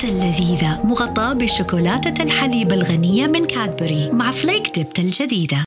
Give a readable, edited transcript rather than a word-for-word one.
اللذيذة مغطاة بشوكولاتة الحليب الغنية من كادبري مع فليك ديبت الجديدة.